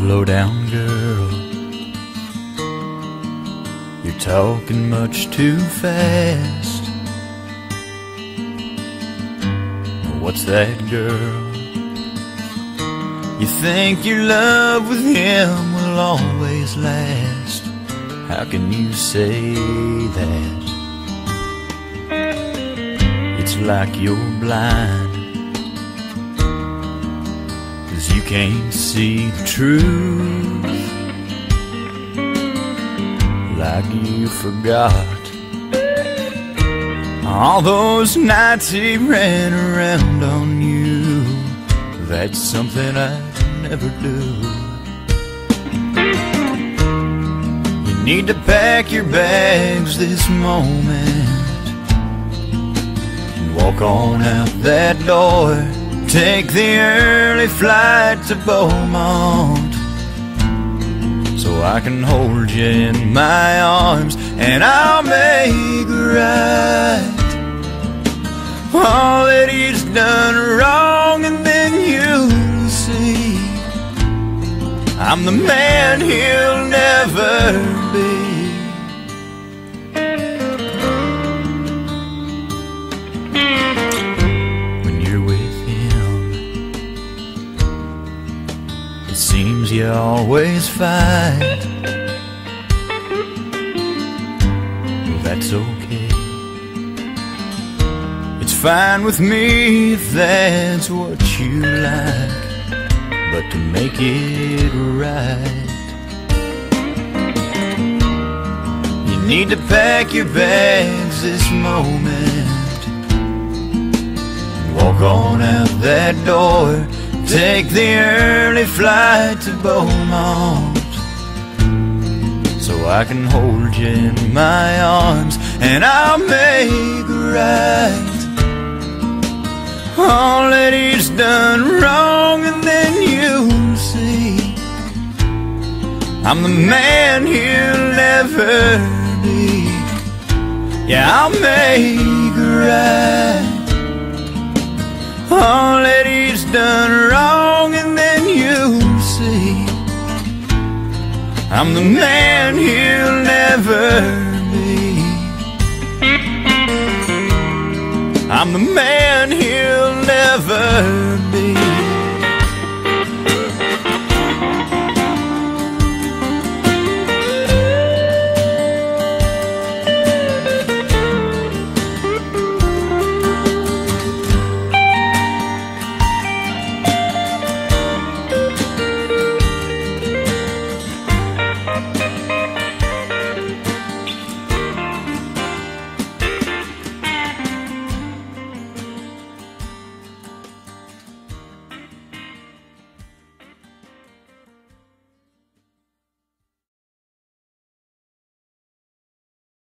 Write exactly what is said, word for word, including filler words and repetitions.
Slow down, girl. You're talking much too fast. What's that, girl? You think your love with him will always last? How can you say that? It's like you're blind, 'cause you can't see the truth. Like you forgot all those nights he ran around on you. That's something I'd never do. You need to pack your bags this moment and walk on out that door. Take the early flight to Beaumont, so I can hold you in my arms, and I'll make right all that he's done wrong, and then you'll see I'm the man he'll never be. When you're with him, it seems you always fight. Well, that's okay. It's fine with me if that's what you like, but to make it right, you need to pack your bags this moment and walk on out that door. Take the early flight to Beaumont, so I can hold you in my arms, and I'll make right all that he's done wrong, and then you'll see I'm the man he'll never be. Yeah, I'll make right all that he's done wrong, and then you'll see I'm the man he'll